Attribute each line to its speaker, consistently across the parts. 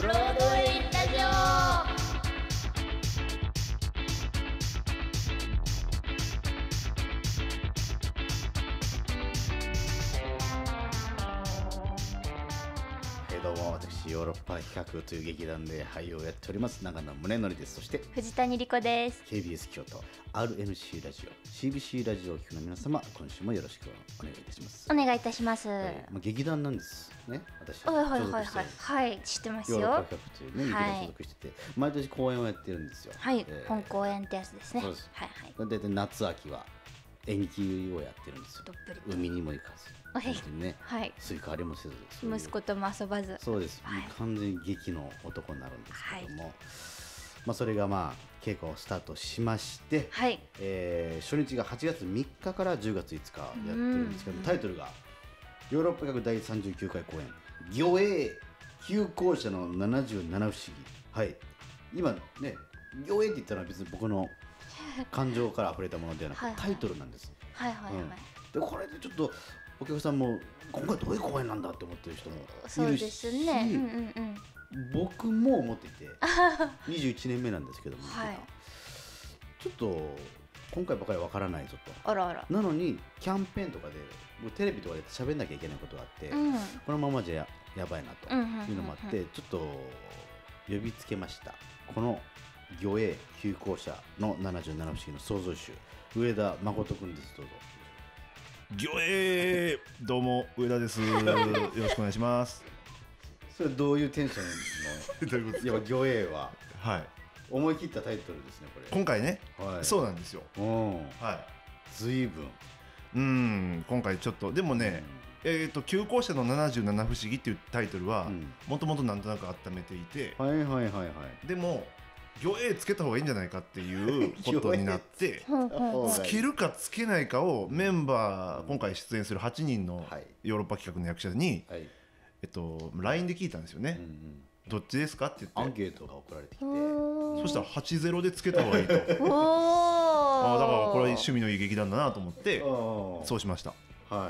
Speaker 1: ブロードウェイラジオ。
Speaker 2: どうも、私ヨーロッパ企画という劇団で俳優をやっております長野宗則です。そして
Speaker 3: 藤谷莉子です。
Speaker 2: KBS 京都 RNC ラジオ CBC ラジオを聴くの皆様、今週もよろしくお願いいたします。
Speaker 3: お願いいたします。
Speaker 2: 劇団なんですね、私
Speaker 3: はいはいはいはいはい、知ってますよ。
Speaker 2: ヨーロッパ企画というね、劇団所属してて、毎年公演をやってるんですよ。
Speaker 3: はい、本公演ってやつですね。
Speaker 2: そうです。
Speaker 3: はいはい。
Speaker 2: 大体夏秋は演劇をやってるんですよ。
Speaker 3: どっぷりと
Speaker 2: 海にも行かず、本当にね、
Speaker 3: はい、
Speaker 2: スイカ割りもせず、
Speaker 3: 息子とも遊ばず。
Speaker 2: そうです、
Speaker 3: はい、
Speaker 2: 完全に劇の男になるんですけども、まあ、それがまあ稽古をスタートしまして、
Speaker 3: はい、
Speaker 2: 初日が8月3日から10月5日やってるんですけど、タイトルがヨーロッパ企画第39回公演魚影旧校舎の77不思議。はい、今ね、魚影って言ったのは別に僕の感情から溢れたものではなくタイトルなんです。
Speaker 3: はいはいはい、
Speaker 2: でこれでちょっとお客さんも今回どういう公演なんだって思ってる人もいるし、
Speaker 3: そうですね、
Speaker 2: 僕も思っていて21年目なんですけども、
Speaker 3: はい、
Speaker 2: ちょっと今回ばかりわからないぞと。
Speaker 3: あらあら。
Speaker 2: なのにキャンペーンとかでテレビとかで喋んなきゃいけないことがあって、このままじゃ やばいなというのもあって、ちょっと呼びつけました。この魚影旧校舎の77不思議の創造主、上田誠君です。どうぞ。
Speaker 4: 魚影、どうも上田です。よろしくお願いします。
Speaker 2: それどういうテンションの
Speaker 4: どういうことですか。
Speaker 2: いや、魚影は
Speaker 4: はい
Speaker 2: 思い切ったタイトルですね、これ。
Speaker 4: 今回ね、
Speaker 2: はい、
Speaker 4: そうなんですよ。
Speaker 2: はい、随分
Speaker 4: 今回ちょっとでもね、旧校舎の77不思議っていうタイトルはもともとなんとなく温めていて、
Speaker 2: はいはいはいはい、
Speaker 4: でも魚影つけた方がいいんじゃないかっていうことになってつけるかつけないかをメンバー、今回出演する8人のヨーロッパ企画の役者に、LINE で聞いたんですよね。どっちですかって言って
Speaker 2: アンケートが送られてきて、
Speaker 4: そしたら80でつけた方がいいと。だからこれは趣味のいい劇団だなと思ってそうしました。
Speaker 2: はい、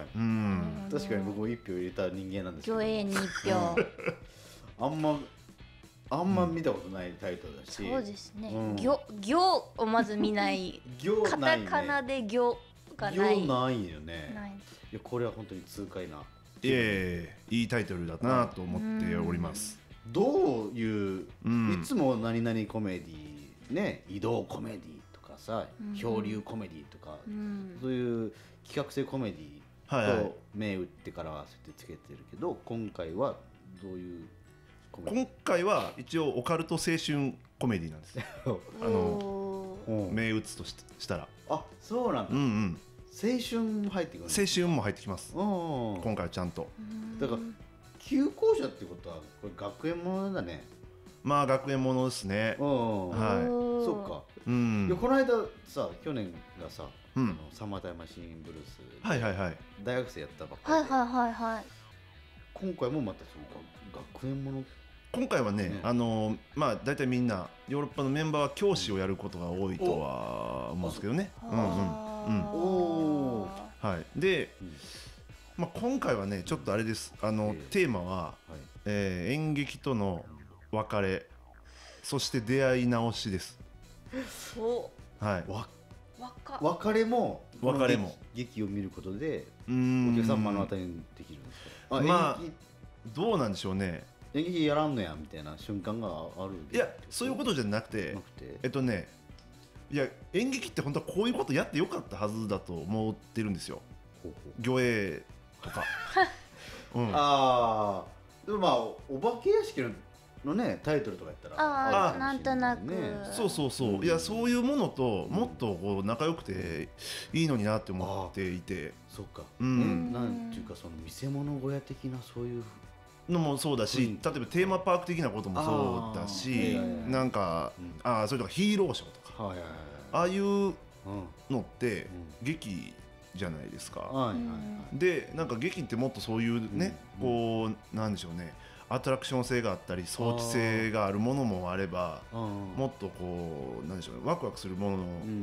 Speaker 2: 確かに僕も1票入れた人間なんですけど、
Speaker 3: 魚影に1票
Speaker 2: あんま見たことないタイトルだし、
Speaker 3: そうですね、魚をまず見ないカタカナで魚がない、
Speaker 2: 魚ないよね。いや、これは本当に痛快な、
Speaker 4: いいタイトルだなと思っております。ど
Speaker 2: ういう、いつも何々コメディね、移動コメディとかさ、漂流コメディとか、そういう企画性コメディと銘打ってから合わせてつけてるけど、今回はどういうコメディ？
Speaker 4: 今回は一応オカルト青春コメディなんです銘打つとしたら。
Speaker 2: あ、そうなんだ。青春も入ってくる。
Speaker 4: 青春も入ってきます、今回はちゃんと。
Speaker 2: だから旧校舎ってことはこれ学園ものだね。
Speaker 4: まあ学園ものですね。
Speaker 2: はい、そっか。いや、この間さ、去年がさ、サマータイムマシーンブルース、大学生やったばっかりで、今回もまたそう学園もの。
Speaker 4: 今回はね、まあ大体みんなヨーロッパのメンバーは教師をやることが多いとは思うんですけどね。で、まあ、今回はねちょっとあれです。テーマは、演劇との別れ、そして出会い直しです。
Speaker 2: 別れも劇を見ることでお客さん目の当たりにできるんですか。
Speaker 4: まあどうなんでしょうね。
Speaker 2: 演劇やらんのやみたいな瞬間がある。
Speaker 4: いや、そういうことじゃなくて、いや、演劇って本当はこういうことやってよかったはずだと思ってるんですよ。魚影とか
Speaker 2: ああ、でもまあお化け屋敷のねタイトルとかやったら
Speaker 3: なんとなく、
Speaker 4: そう、いや、そういうものともっとこう仲良くていいのになって思っていて。
Speaker 2: そうか、なんていうか、その見せ物小屋的なそういう
Speaker 4: のもそうだし、例えばテーマパーク的なこともそうだし、なんかそれとかヒーローショーとか、ああいうのって劇じゃないですか。で、なんか劇ってもっとそういうね、こうなんでしょうね、アトラクション性があったり装置性があるものもあれば、もっとこうなんでしょうね、ワクワクするもの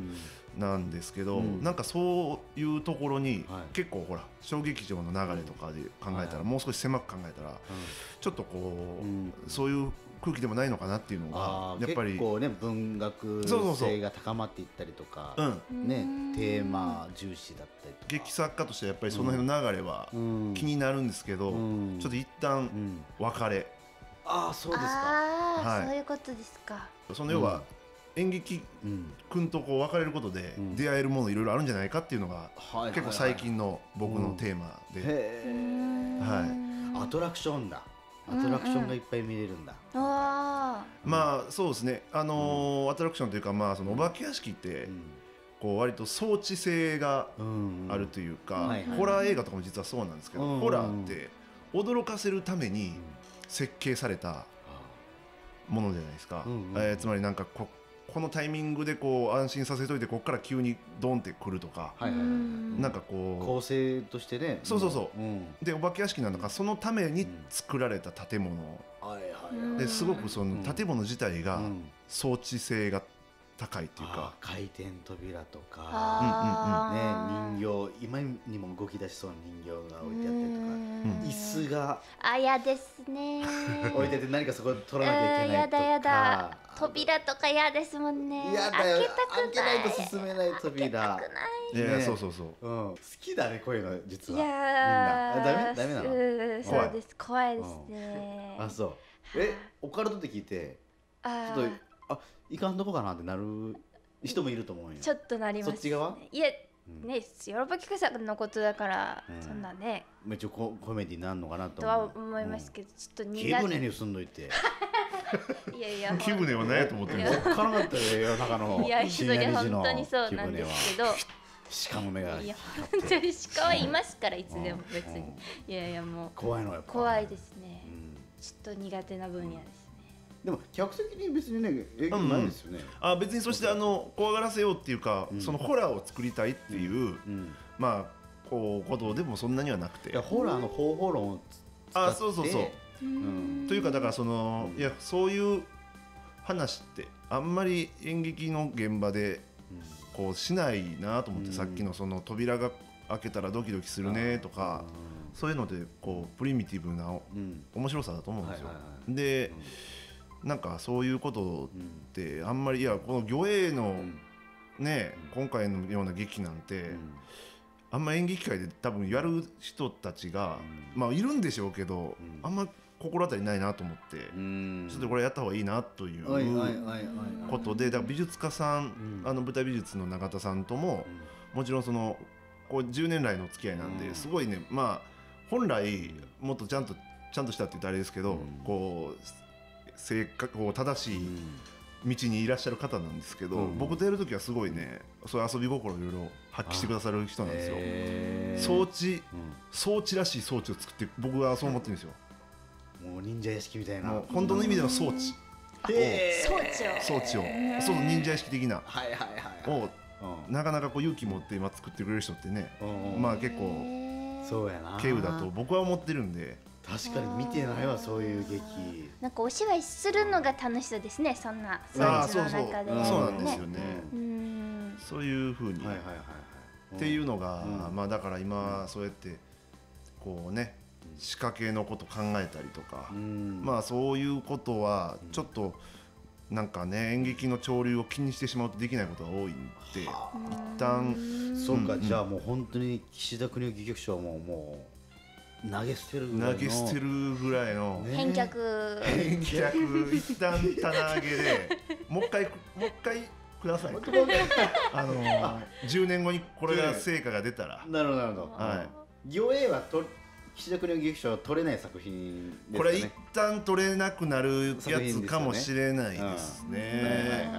Speaker 4: なんですけど、なんかそういうところに結構ほら小劇場の流れとかで考えたら、もう少し狭く考えたら、ちょっとこう、そういう空気でもないのかなっていうのがやっぱり
Speaker 2: 結構ね文学性が高まっていったりとか、ね、テーマ重視だったりとか、
Speaker 4: 劇作家としてやっぱりその辺の流れは気になるんですけど、ちょっと一旦別れ、
Speaker 2: そうですか。
Speaker 3: はい、そういうことですか。
Speaker 4: その要は演劇君とこう別れることで出会えるものいろいろあるんじゃないかっていうのが結構最近の僕のテーマで、
Speaker 2: アトラクションだ。アトラクションがいっぱい見れるんだ。
Speaker 4: まあそうですね、アトラクションというか、まあそのお化け屋敷ってこう割と装置性があるというか、ホラー映画とかも実はそうなんですけど、ホラーって驚かせるために設計されたものじゃないですか。つまりなんかこのタイミングでこう安心させといてここから急にドンってくるとか、なんかこう
Speaker 2: 構成としてね。
Speaker 4: そうでお化け屋敷なんだからそのために作られた建物ですごくその建物自体が装置性が高いっていうか、
Speaker 2: 回転扉とかね、人形今にも動き出しそうな人形が置いてあったりとか、椅子が
Speaker 3: 嫌ですね
Speaker 2: 置いてて何かそこ取らなきゃいけないとか、
Speaker 3: やだ扉とか嫌ですもんね。
Speaker 2: 嫌だよ、開けないと進めない扉。
Speaker 4: いやそうそうそう、
Speaker 2: 好きだねこういうの実は。
Speaker 3: いや
Speaker 2: ダメなの。
Speaker 3: そうです、怖いですね。
Speaker 2: そう。オカルトって聞いてちょっといかんとこかなってなる人もいると思うよ。
Speaker 3: ちょっとなります。
Speaker 2: そっち側？
Speaker 3: いやね、ヨーロッパ企画のことだからそんなね。
Speaker 2: 一応コメディになるのかなと
Speaker 3: は思いますけど、ちょっと
Speaker 2: 木舟に住んどいて。
Speaker 3: いや
Speaker 4: 木舟はねと思ってる。
Speaker 2: 分からなかったよ夜中の。
Speaker 3: いやそれ本当にそうなんですけど。
Speaker 2: 鹿の目が。
Speaker 3: いや本当に鹿はいますからいつでも別に。いやもう
Speaker 2: 怖いのやっぱ。
Speaker 3: 怖いですね。ちょっと苦手な分野です。
Speaker 2: でも客席に別にね影響ないですよね。
Speaker 4: 別にそして怖がらせようっていうか、そのホラーを作りたいっていうまあこうことでもそんなにはなくて、
Speaker 2: ホラーの方法論を使って、
Speaker 4: そうというかだからそのいやそういう話ってあんまり演劇の現場でこうしないなと思って、さっきのその扉が開けたらドキドキするねとか、そういうのでこうプリミティブな面白さだと思うんですよ。でなんかそういうことってあんまり、いやこの魚影のね今回のような劇なんてあんま演劇界で多分やる人たちがまあいるんでしょうけど、あんま心当たりないなと思って、ちょっとこれやった方がいいなということで、だから美術家さん、舞台美術の永田さんとももちろんそのこう10年来の付き合いなんで、すごいね、まあ本来もっとちゃんとしたって言ったらあれですけど、こう正正しい道にいらっしゃる方なんですけど、僕とやるときはすごいね、そういう遊び心をいろいろ発揮してくださる人なんですよ。装置らしい装置を作って、僕はそう思ってるんですよ。
Speaker 2: もう忍者屋敷みたいな、
Speaker 4: 本当の意味での装置、
Speaker 3: 装置を
Speaker 4: そう忍者屋敷的なをなかなかこう勇気持って今作ってくれる人ってね、まあ結構
Speaker 2: そうやな、
Speaker 4: 稀有だと僕は思ってるんで。
Speaker 2: 確かに見てないわそういう劇。
Speaker 3: なんかお芝居するのが楽しそうですね、そんな装置の中で。
Speaker 4: そうなんですよね。そういう風にっていうのが、まあだから今そうやってこうね仕掛けのこと考えたりとか、まあそういうことはちょっとなんかね演劇の潮流を気にしてしまうとできないことが多いんで、一旦
Speaker 2: そうか、じゃあもう本当に岸田國士戯曲賞はもう投げ捨てる
Speaker 4: ぐらいの
Speaker 3: 返却
Speaker 4: 一旦棚上げでもう一回ください。10年後にこれが成果が出たら。
Speaker 2: なるほどなるほど。魚影は岸田國士戯曲賞は取れない作品ですかね。
Speaker 4: これ一旦取れなくなるやつかもしれないですね。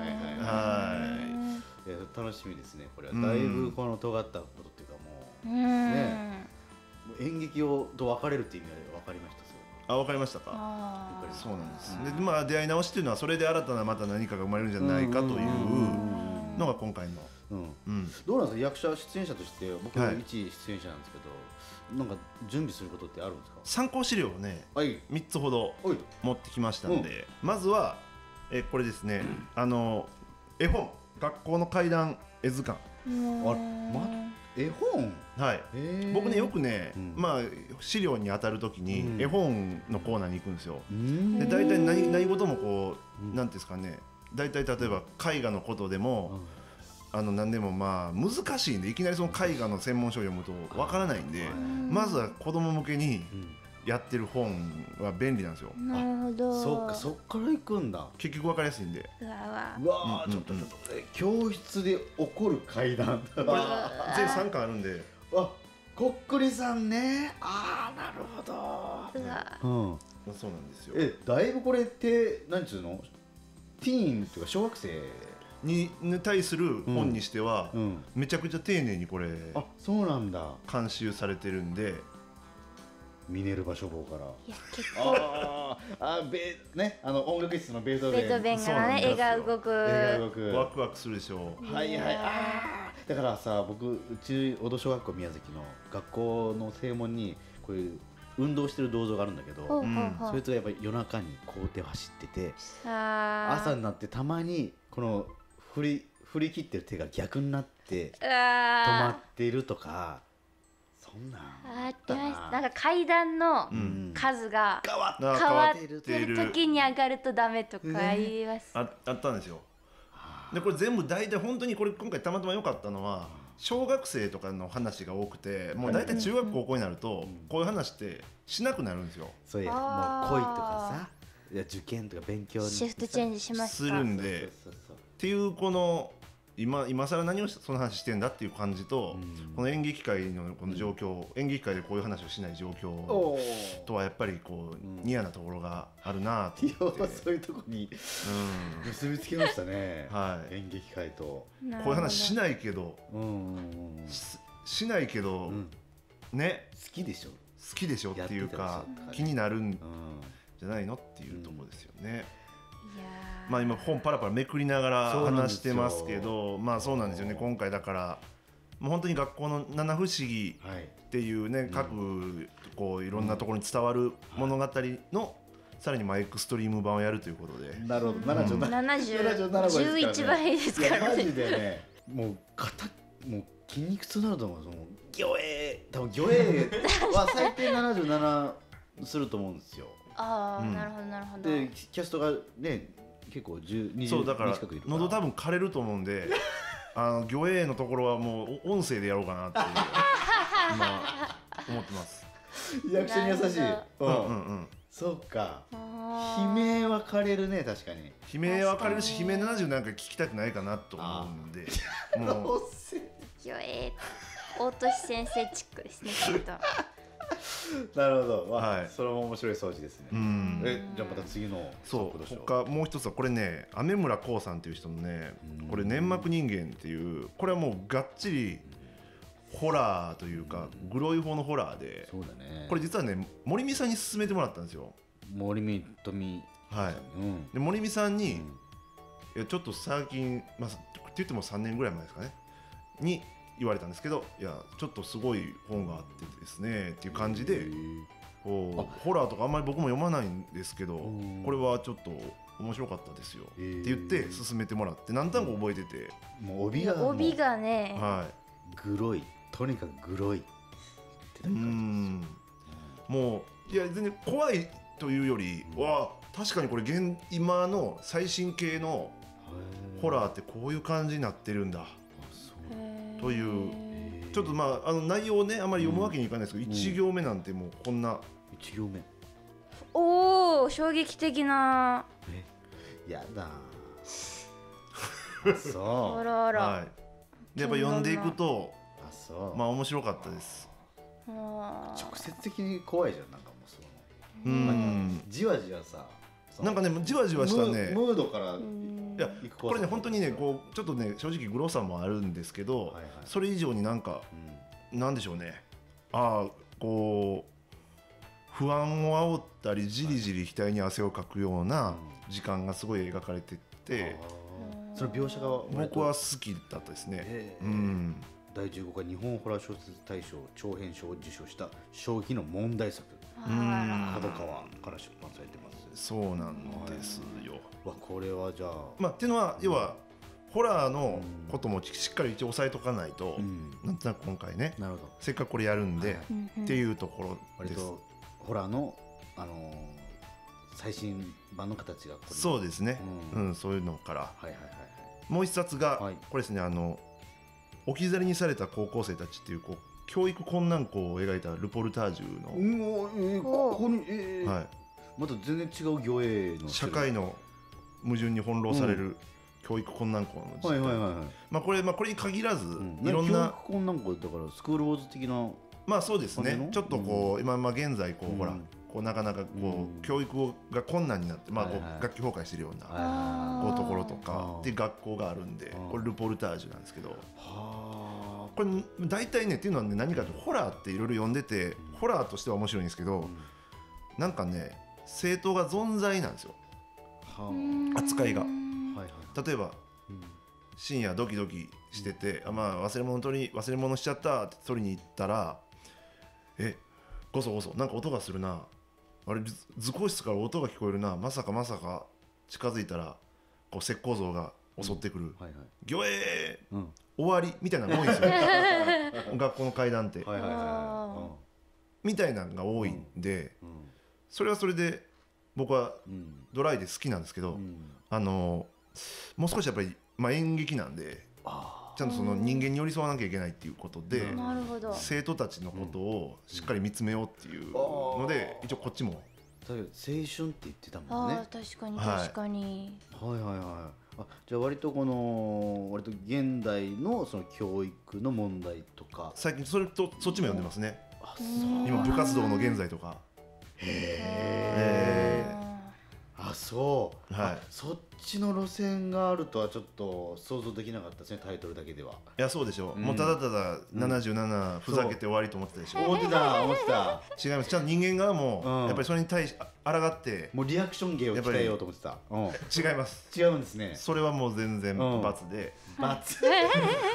Speaker 2: 楽しみですね。これはだいぶこの尖ったことっていうかもうね。演劇と別れるっていう意味で分かりました。
Speaker 4: 分かりましたか。そうなんです。でまあ出会い直しっていうのはそれで新たなまた何かが生まれるんじゃないかというのが今回の。
Speaker 2: どうなんですか、役者出演者として僕は一出演者なんですけど、なんか準備することってあるんですか。
Speaker 4: 参考資料をね3つほど持ってきましたんで、まずはこれですね、絵本学校の怪談絵図鑑。
Speaker 2: 絵本。
Speaker 4: はい。僕ねよくね、まあ資料に当たるときに絵本のコーナーに行くんですよ。で大体何事もこうなんていうんですかね、大体例えば絵画のことでも。何でもまあ難しいんでいきなりその絵画の専門書を読むとわからないんで、まずは子供向けにやってる本は便利なんですよ。
Speaker 3: なるほど。
Speaker 2: そっか、そっから行くんだ。
Speaker 4: 結局わかりやすいんで。
Speaker 3: うわ
Speaker 2: うわ、ちょっと教室で起こる怪談。
Speaker 4: これ全3巻あるんで。
Speaker 2: こっくりさんね。ああ、なるほど。
Speaker 3: うわ。
Speaker 4: そうなんですよ。
Speaker 2: だいぶこれって何つうの？ティーンというか小学生
Speaker 4: に対する本にしては、めちゃくちゃ丁寧にこれ
Speaker 2: そうなんだ
Speaker 4: 監修されてるんで、
Speaker 2: ミネルヴァ書房から
Speaker 3: いや結構
Speaker 2: ね、音楽室のベートーベン
Speaker 3: がね、絵が動く
Speaker 4: ワクワクするでしょ。
Speaker 2: はいはい。だからさ、僕うち小戸小学校宮崎の学校の正門にこういう運動してる銅像があるんだけど、そいつがやっぱり夜中に校庭を走ってて、朝になってたまにこの振り切ってる手が逆になって止まっているとか、そんなんあったな。
Speaker 3: なんか階段の数が変わってる時に上がるとダメとか言います。
Speaker 4: あったんですよ。でこれ全部大体本当にこれ今回たまたま良かったのは小学生とかの話が多くて、もう大体中学高校になるとこういう話ってしなくなるんですよ。
Speaker 2: そうや、もう恋とかさ、受験とか勉強に
Speaker 3: シフトチェンジします
Speaker 4: するんでっていう、この今更何をその話してんだっていう感じと、この演劇界のこの状況、演劇界でこういう話をしない状況とはやっぱりこうニアなところがあるなと思って、
Speaker 2: そういうとこに結びつきましたね。演劇界と
Speaker 4: こういう話しないけどしないけどね、
Speaker 2: 好きでしょ
Speaker 4: っていうか気になるんじゃないのっていうところですよね。まあ今本パラパラめくりながら話してますけど、まあそうなんですよね。今回だからもう本当に学校の七不思議っていうね、各こういろんなところに伝わる物語のさらにエクストリーム版をやるということで。
Speaker 2: なるほど。
Speaker 3: 11倍ですからね。
Speaker 2: マジでね、もう筋肉痛になると思う。魚影、多分魚影は最低77すると思うんですよ。
Speaker 3: なるほどなるほど。
Speaker 2: でキャストがね結構20
Speaker 4: そうだから喉多分枯れると思うんで、魚影のところはもう音声でやろうかなっていう今思ってます。
Speaker 2: 役者に優しい。そうか。悲鳴は枯れるね、確かに。
Speaker 4: 悲鳴は枯れるし、悲鳴70なんか聞きたくないかなと思うんで、もう
Speaker 3: 魚影大俊先生チックですね、きっと。
Speaker 2: なるほど、それも面白い装置ですね。じゃあまた次の。
Speaker 4: 他もう一つはこれね、雨村光さんっていう人のね、これ粘膜人間っていう、これはもうがっちりホラーというかグロい方のホラーで、これ実はね森美さんに勧めてもらったんですよ。
Speaker 2: 森美富。
Speaker 4: で森美さんにちょっと最近って言っても3年ぐらい前ですかねに言われたんですけど、いやちょっとすごい本があってですねっていう感じで、ホラーとかあんまり僕も読まないんですけど、これはちょっと面白かったですよって言って勧めてもらって、何となく覚えてて、
Speaker 2: もう帯
Speaker 3: がね、
Speaker 2: グロい、とにかくグロいって
Speaker 4: もういや全然怖いというよりは、確かにこれ今の最新系のホラーってこういう感じになってるんだという、ちょっと内容をねあまり読むわけにいかないですけど、1行目なんてもうこんな
Speaker 2: 1行目、
Speaker 3: おお衝撃的な、
Speaker 2: やだそう
Speaker 3: あらあら、
Speaker 4: やっぱ読んでいくと面白かったです。
Speaker 2: 直接的に怖いじゃん、なんかもうじわじわさ、
Speaker 4: なんかねじわじわしたね
Speaker 2: ムードから、い
Speaker 4: やこれね本当にねこうちょっとね正直グロさもあるんですけど、それ以上になんかなんでしょうね、こう不安を煽ったりじりじり額に汗をかくような時間がすごい描かれてて、
Speaker 2: その描写が
Speaker 4: 僕は好きだったですね。
Speaker 2: 第15回日本ホラー小説大賞長編賞を受賞した将棋の問題作、角川から出版されてます。
Speaker 4: そうなんですよ。
Speaker 2: これはじゃあ
Speaker 4: っていうのは要はホラーのこともしっかり一応押さえとかないと、なんとなく今回ね
Speaker 2: なるほど
Speaker 4: せっかくこれやるんで、っていうところです。
Speaker 2: 割とホラーの最新版の形がこれ
Speaker 4: そうですね、そういうのから、
Speaker 2: はいはいはい
Speaker 4: もう一冊が、
Speaker 2: はい
Speaker 4: これですね、置き去りにされた高校生たちっていう教育困難校を描いたルポルタージュの、
Speaker 2: ここに、
Speaker 4: はい、
Speaker 2: また全然違う行営の
Speaker 4: 社会の矛盾に翻弄される教育困難校の実態、まあこれに限らず、いろんな
Speaker 2: 教育困難校だからスクールウォーズ的な
Speaker 4: まあそうですね、ちょっと今現在ほらなかなか教育が困難になって、学級崩壊してるようなところとかっていう学校があるんで、これルポルタージュなんですけど、これ大体ねっていうのはね、何かとホラーっていろいろ読んでて、ホラーとしては面白いんですけど、なんかね正当が存在なんですよ、扱いが。例えば深夜ドキドキしてて、忘れ物しちゃったって取りに行ったら、ごそごそなんか音がするな、あれ図工室から音が聞こえるな、まさか近づいたら石膏像が襲ってくる、ギョエー、終わりみたいなのが多いんですよ学校の階段ってみたいなのが多いんで、それはそれで僕はドライで好きなんですけど、もう少しやっぱり、演劇なんでちゃんとその人間に寄り添わなきゃいけないっていうことで、生徒たちのことをしっかり見つめようっていうので、一応こっちも
Speaker 2: 青春って言ってたもんね。
Speaker 3: 確かに確かに。
Speaker 2: じゃあ割と現代のその教育の問題とか
Speaker 4: 最近そっちも読んでますね。今部活動の現在とか。
Speaker 2: そっちの路線があるとはちょっと想像できなかったですね、タイトルだけでは。
Speaker 4: いやそうでしょ、もうただただ77ふざけて終わりと思ってたでしょ。
Speaker 2: 思ってた
Speaker 4: 違います。ちゃんと人間側もやっぱりそれに対し抗って
Speaker 2: もうリアクション芸を鍛えようと思ってた。
Speaker 4: 違います。
Speaker 2: 違うんですね。
Speaker 4: それはもう全然罰で、
Speaker 2: 罰
Speaker 4: はい、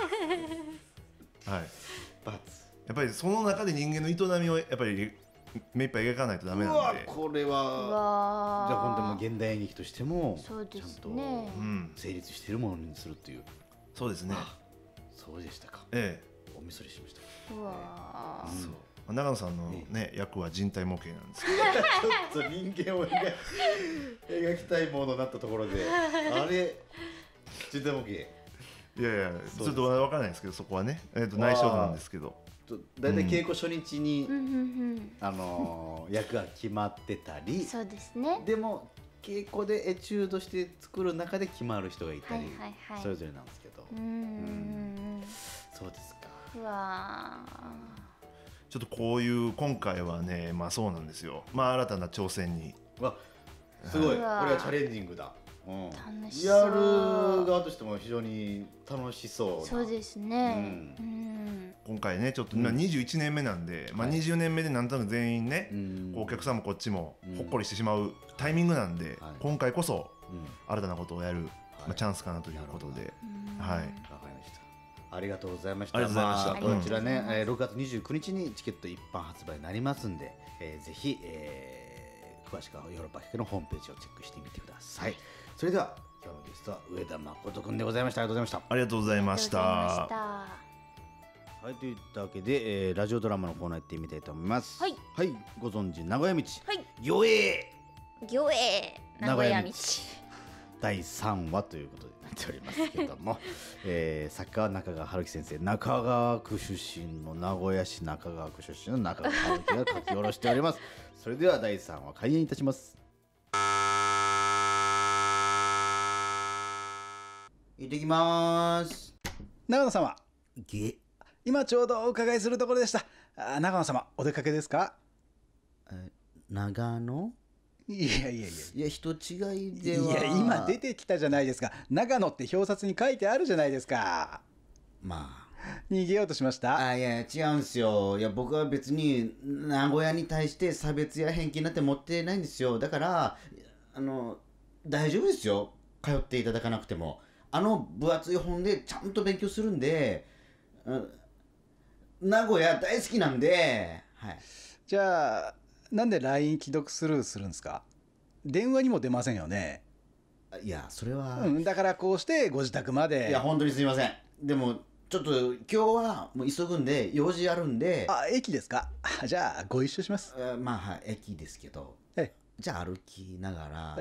Speaker 2: 罰。
Speaker 4: やっぱりその中で人間の営みをやっぱり目いっぱい描かないとダメなんで、
Speaker 2: これはじゃあ本当に現代演劇としてもちゃんと成立しているものにするという。
Speaker 4: そうですね。
Speaker 2: そうでしたか。おみそれしました。
Speaker 4: 長野さんのね役は人体模型なんですけ
Speaker 2: どちょっと人間を描きたいものになったところであれ人体模型、い
Speaker 4: やちょっと分からないですけど、そこはね内緒なんですけど、
Speaker 2: だいたい稽古初日に役が決まってたり、
Speaker 3: そうですね。
Speaker 2: でも稽古でエチュードして作る中で決まる人がいたり、それぞれなんですけど。そうですか。
Speaker 4: ちょっとこういう今回はね、そうなんですよ。新たな挑戦に。
Speaker 2: すごい。これはチャレンジングだ。やる側としても非常に楽しそう。
Speaker 3: そうですね。
Speaker 4: 今回ねちょっと今21年目なんで、20年目でなんとなく全員ね、お客さんもこっちもほっこりしてしまうタイミングなんで、今回こそ新たなことをやるチャンスかなということで、
Speaker 2: わかりました。ありがとうございました。
Speaker 4: ありがとうございました。
Speaker 2: こちらね、6月29日にチケット一般発売になりますんで、ぜひ詳しくはヨーロッパ企画のホームページをチェックしてみてください。それでは今日のゲストは上田誠くんでございました。ありがとうございました。
Speaker 4: ありがとうございました。
Speaker 2: はい、といったわけで、ラジオドラマのコーナー行ってみたいと思います。はい、ご存知名古屋道、魚栄
Speaker 3: 名古屋道
Speaker 2: 第3話ということになっておりますけども、作家は中川春樹先生、中川区出身の名古屋市中川区出身の中川春樹が書き下ろしております。それでは第3話開演いたします。行ってきます。
Speaker 5: 長野様、今ちょうどお伺いするところでした。長野様、お出かけですか？
Speaker 2: 長野？いや人違いでは。
Speaker 5: いや今出てきたじゃないですか。長野って表札に書いてあるじゃないですか。逃げようとしました？
Speaker 2: いや違うんですよ。いや僕は別に名古屋に対して差別や偏見なんて持ってないんですよ。だから大丈夫ですよ、通っていただかなくても。分厚い本でちゃんと勉強するんで、名古屋大好きなんで、
Speaker 5: じゃあなんで LINE 既読スルーするんですか？電話にも出ませんよね。
Speaker 2: いやそれは、
Speaker 5: だからこうしてご自宅まで。
Speaker 2: いや本当にすみません。でもちょっと今日はもう急ぐんで用事あるんで。
Speaker 5: 駅ですか。じゃあご一緒します。
Speaker 2: まあはい駅ですけど、じゃあ歩きながら、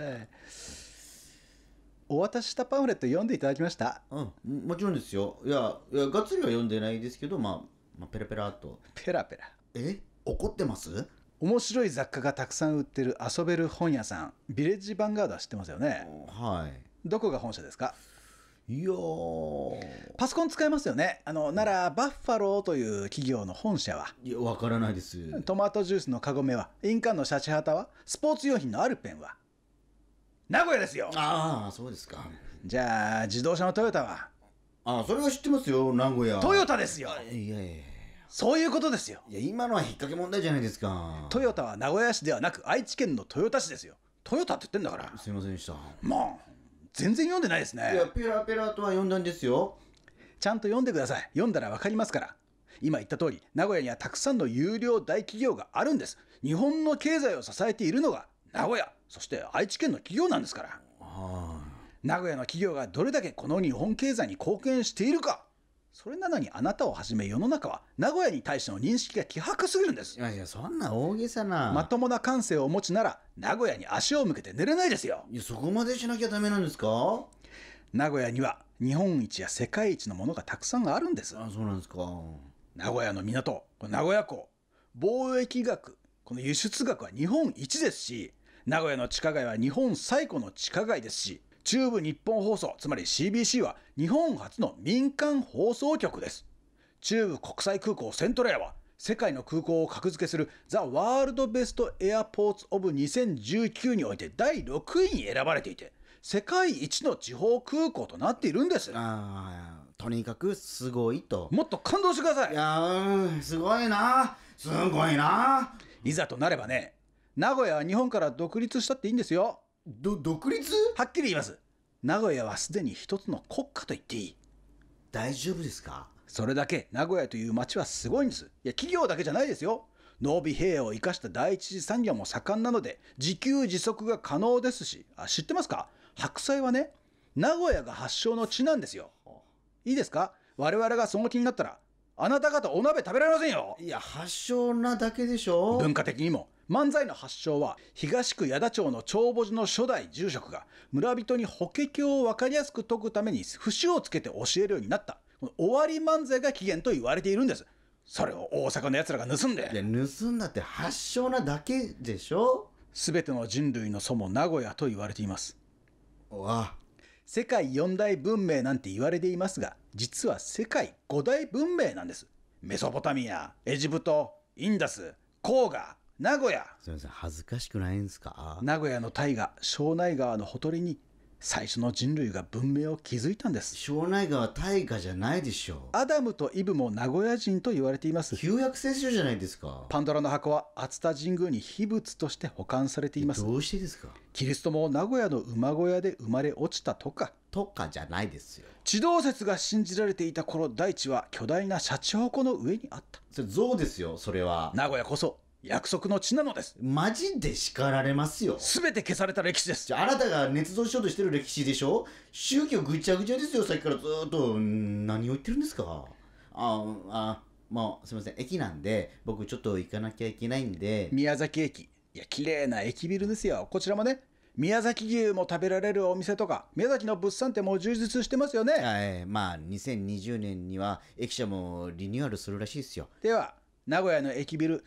Speaker 5: お渡ししたパンフレット読んでいただきました？
Speaker 2: もちろんですよ。いやがっつりは読んでないですけど、まあペラペラっと。
Speaker 5: ペラペラ。
Speaker 2: 怒ってます？
Speaker 5: 面白い雑貨がたくさん売ってる遊べる本屋さん、ビレッジヴァンガードは知ってますよね。
Speaker 2: はい。
Speaker 5: どこが本社ですか？
Speaker 2: いやー、
Speaker 5: パソコン使えますよね。ならバッファローという企業の本社は？
Speaker 2: いやわからないです。
Speaker 5: トマトジュースのカゴメは？印鑑のシャチハタは？スポーツ用品のアルペンは？名古屋ですよ。
Speaker 2: ああそうですか。
Speaker 5: じゃあ自動車のトヨタは？
Speaker 2: それは知ってますよ。名古屋
Speaker 5: トヨタですよ。
Speaker 2: いや
Speaker 5: そういうことですよ。
Speaker 2: いや今のは引っ掛け問題じゃないですか。
Speaker 5: トヨタは名古屋市ではなく愛知県の豊田市ですよ。トヨタって言ってんだから。
Speaker 2: すいませんでした。
Speaker 5: まあ全然読んでないですね。
Speaker 2: いやペラペラとは読んだんですよ。
Speaker 5: ちゃんと読んでください。読んだらわかりますから。今言った通り名古屋にはたくさんの優良大企業があるんです。日本の経済を支えているのが名古屋、そして愛知県の企業なんですから。名古屋の企業がどれだけこの日本経済に貢献しているか。それなのにあなたをはじめ世の中は名古屋に対しての認識が希薄すぎるんです。
Speaker 2: いやそんな大げさな。
Speaker 5: まともな感性をお持ちなら名古屋に足を向けて寝れないですよ。
Speaker 2: いやそこまでしなきゃダメなんですか？
Speaker 5: 名古屋には日本一や世界一のものがたくさんあるんです。
Speaker 2: そうなんですか。
Speaker 5: 名古屋の港、名古屋港、貿易額、この輸出額は日本一ですし、名古屋の地下街は日本最古の地下街ですし、中部日本放送、つまり CBC は日本初の民間放送局です。中部国際空港セントレアは世界の空港を格付けするザ・ワールド・ベスト・エアポーツ・オブ2019において第6位に選ばれていて、世界一の地方空港となっているんです。
Speaker 2: とにかくすごいと。
Speaker 5: もっと感動してください。
Speaker 2: いやすごいな、すごいな。
Speaker 5: いざとなればね、名古屋は日本から独立したっていいんですよ。
Speaker 2: 独立？
Speaker 5: はっきり言います。名古屋はすでに一つの国家と言っていい。
Speaker 2: 大丈夫ですか？
Speaker 5: それだけ名古屋という町はすごいんです。いや企業だけじゃないですよ。濃尾平野を生かした第一次産業も盛んなので自給自足が可能ですし、知ってますか？白菜はね、名古屋が発祥の地なんですよ。いいですか？我々がその気になったらあなた方お鍋食べられませんよ。
Speaker 2: いや発祥なだけでしょ。
Speaker 5: 文化的にも漫才の発祥は東区矢田町の長母寺の初代住職が村人に法華経を分かりやすく説くために節をつけて教えるようになったこの終わり漫才が起源と言われているんです。それを大阪のやつらが盗んで。
Speaker 2: いや盗んだって発祥なだけでしょ。
Speaker 5: 全ての人類の祖も名古屋と言われています。
Speaker 2: わあ、
Speaker 5: 世界四大文明なんて言われていますが、実は世界五大文明なんです。メソポタミア、エジプト、インダス、黄河、名古屋。
Speaker 2: すみません、恥ずかしくないんですか？
Speaker 5: 名古屋の大河庄内川のほとりに最初の人類が文明を築いたんです。
Speaker 2: 庄内川大河じゃないでしょう。
Speaker 5: アダムとイブも名古屋人と言われています。
Speaker 2: 旧約聖書じゃないですか。
Speaker 5: パンドラの箱は熱田神宮に秘仏として保管されています。
Speaker 2: どうしてですか？
Speaker 5: キリストも名古屋の馬小屋で生まれ落ちたとか
Speaker 2: じゃないですよ。
Speaker 5: 地動説が信じられていた頃、大地は巨大なシャチホコの上にあった。
Speaker 2: それ象ですよ。それは
Speaker 5: 名古屋こそ約束の地なのです。
Speaker 2: マジで叱られますよ。
Speaker 5: 全て消された歴史です。
Speaker 2: じゃあ、あなたが捏造しようとしてる歴史でしょ。宗教ぐちゃぐちゃですよ。さっきからずっと何を言ってるんですか？まあすみません、駅なんで僕ちょっと行かなきゃいけないんで。
Speaker 5: 宮崎駅、いや綺麗な駅ビルですよ。こちらもね、宮崎牛も食べられるお店とか宮崎の物産展も充実してますよね。
Speaker 2: まあ2020年には駅舎もリニューアルするらしいですよ。
Speaker 5: では名古屋の駅ビル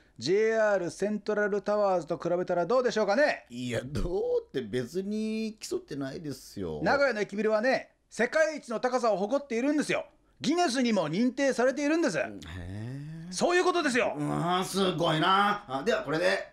Speaker 5: JR セントラルタワーズと比べたらどうでしょうかね。
Speaker 2: いや、どうって別に競ってないですよ。
Speaker 5: 名古屋の駅ビルはね、世界一の高さを誇っているんですよ。ギネスにも認定されているんです。そういうことですよ。
Speaker 2: すごいな。ではこれで。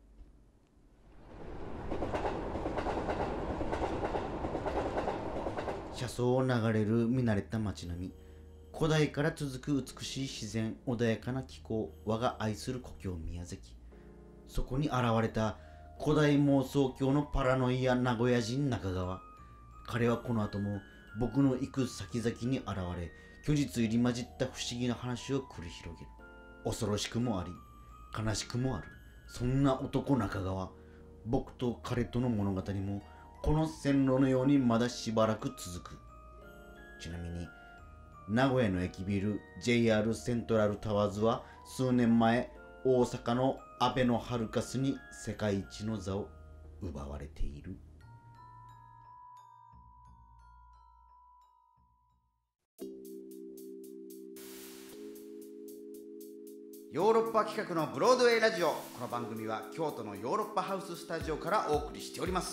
Speaker 2: 車窓を流れる見慣れた街並み、古代から続く美しい自然、穏やかな気候、我が愛する故郷宮崎。そこに現れた古代妄想郷のパラノイア名古屋人中川。彼はこの後も僕の行く先々に現れ、虚実入り混じった不思議な話を繰り広げる。恐ろしくもあり悲しくもある、そんな男中川。僕と彼との物語もこの線路のようにまだしばらく続く。ちなみに名古屋の駅ビル JR セントラルタワーズは数年前大阪のアベノハルカスに世界一の座を奪われている。ヨーロッパ企画のブロードウェイラジオ。この番組は京都のヨーロッパハウススタジオからお送りしております。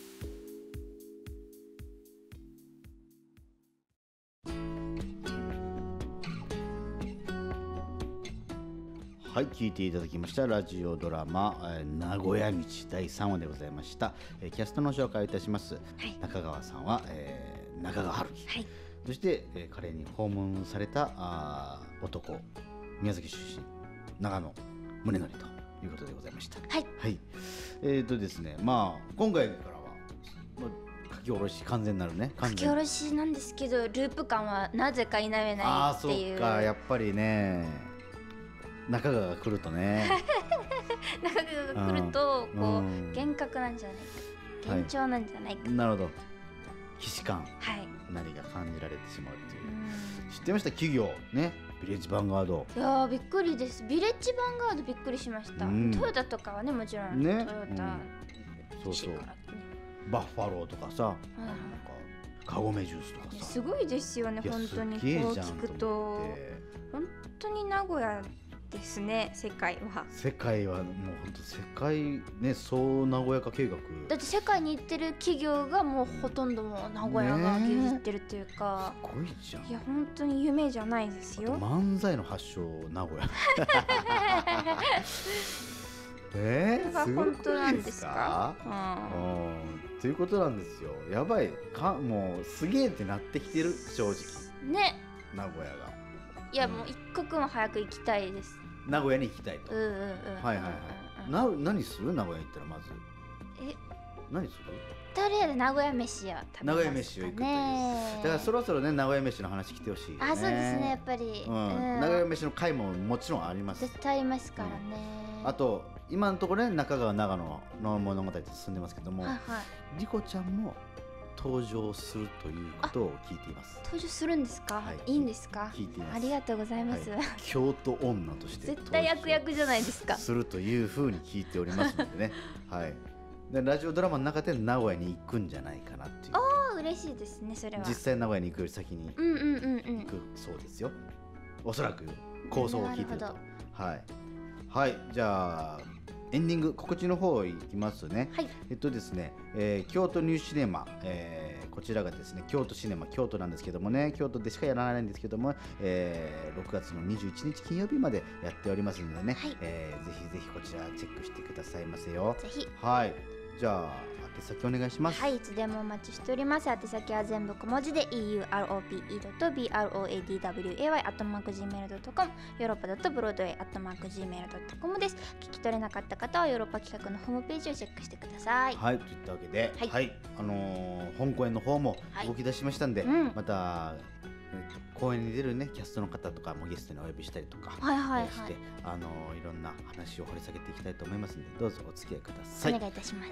Speaker 2: はい、聞いていただきましたラジオドラマ名古屋道第3話でございました。キャストの紹介をいたします。中川さんは、中川春樹、そして、彼に訪問された男、宮崎出身長野宗則ということでございました。はい、ですね、まあ今回からは書き下ろし完全なるね。
Speaker 3: 書き下ろしなんですけど、ループ感はなぜか否めないっていう。
Speaker 2: ああ、そうか、やっぱりね、中川が来るとね
Speaker 3: 中川が来るとこう幻覚なんじゃないか、幻聴なんじゃないか、
Speaker 2: なるほど、既視感なりが感じられてしまうという。知ってました？企業ね、ビレッジヴァンガード。
Speaker 3: いやー、びっくりです。ビレッジヴァンガードびっくりしました。トヨタとかはね、もちろん
Speaker 2: ね、
Speaker 3: トヨタ、
Speaker 2: そうそう、バッファローとかさ、なんかカゴメジュースとかさ、
Speaker 3: すごいですよね、本当に。こう聞くと本当に名古屋ですね。世界は
Speaker 2: もう本当世界ね、総名古屋化計画
Speaker 3: だって、世界に行ってる企業がもうほとんどもう名古屋が牛耳ってるっていうか、
Speaker 2: すごいじゃん。
Speaker 3: いや本当に夢じゃないですよ。
Speaker 2: 漫才の発祥名古屋すごくないですか？ということなんですよ。やばいか、もうすげえってなってきてる、正直
Speaker 3: ね、
Speaker 2: 名古屋が。
Speaker 3: いや、もう一刻も早く行きたいです。
Speaker 2: 名古屋に行きたいと。何する？名古屋行ったらまず何する？
Speaker 3: とりあえず名古屋飯を食べますかね。
Speaker 2: 名古屋飯を行くという。だからそろそろね、名古屋飯の話来てほしい。
Speaker 3: あ、そうですね、やっぱり。
Speaker 2: 名古屋飯の回ももちろんあります。
Speaker 3: 絶対ありますからね。
Speaker 2: あと今のところね、中川長野の物語って進んでますけども、リコちゃんも登場するということを聞いています。
Speaker 3: 登場するんですか？いいんですか？
Speaker 2: 聞いています。
Speaker 3: ありがとうございます。
Speaker 2: 京都女として
Speaker 3: 絶対悪役じゃないですか。
Speaker 2: するというふうに聞いておりますのでね。はい。でラジオドラマの中で名古屋に行くんじゃないかなっていう。
Speaker 3: ああ、嬉しいですね、それは。
Speaker 2: 実際名古屋に行くより先に行くそうですよ。おそらく構想を聞いてると。はい、じゃあエンディング告知の方いきますね。ですね、京都ニューシネマ、こちらがですね、京都シネマ、京都なんですけどもね、京都でしかやらないんですけども、6月の21日金曜日までやっておりますのでね、ぜひぜひこちらチェックしてくださいませよ。
Speaker 3: ぜひ。
Speaker 2: はい、じゃあ宛先お願いします。
Speaker 3: はい、いつでもお待ちしております。宛先は全部小文字で europe.brodaway@gmail.com、 ヨーロッパ.broadway@gmail.com です。聞き取れなかった方はヨーロッパ企画のホームページをチェックしてください。
Speaker 2: はい、といったわけで、本公演の方も動き出しましたんで、また公演に出るね、キャストの方とかもゲストにお呼びしたりとかして、いろんな話を掘り下げていきたいと思いますので、どうぞお付き合いください。
Speaker 3: お願いいたします。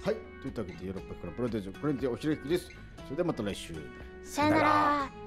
Speaker 2: はい、といったわけでヨーロッパからプロデュースプレゼントおひろゆきです。それではまた来週。
Speaker 3: さよなら。